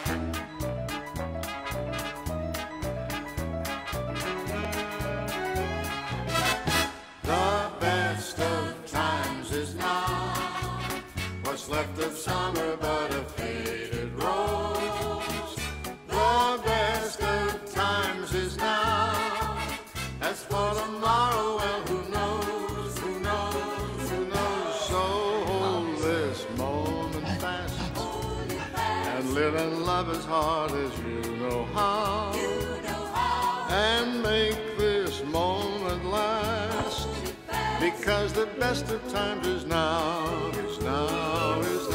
The best of times is now. What's left of summer but a faded rose. The best of times is now. As for tomorrow, well, who knows, who knows, who knows? So hold this moment fast and live and love as hard as you know how. And make this moment last, because the best of times is now, is now, is